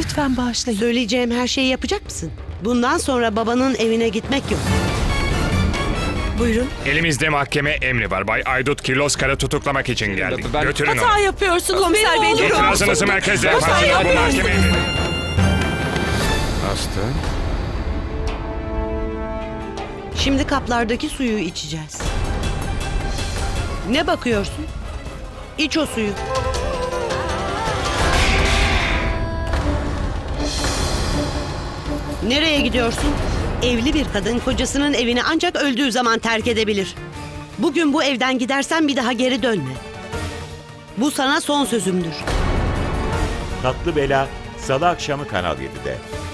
Lütfen bağışlayın. Söyleyeceğim her şeyi yapacak mısın? Bundan sonra babanın evine gitmek yok. Buyurun. Elimizde mahkeme emri var. Bay Aydut Kirloskar'ı tutuklamak için geldik. Götürün onu. Hata yapıyorsunuz. Komiser Bey, durun. İtirazınızı merkezde Hata yaparsınız. Bu yapıyorsunuz. mahkeme emri. Hasta. Şimdi kaplardaki suyu içeceğiz. Ne bakıyorsun? İç o suyu. Nereye gidiyorsun? Evli bir kadın kocasının evini ancak öldüğü zaman terk edebilir. Bugün bu evden gidersen bir daha geri dönme. Bu sana son sözümdür. Tatlı Bela Salı akşamı Kanal 7'de.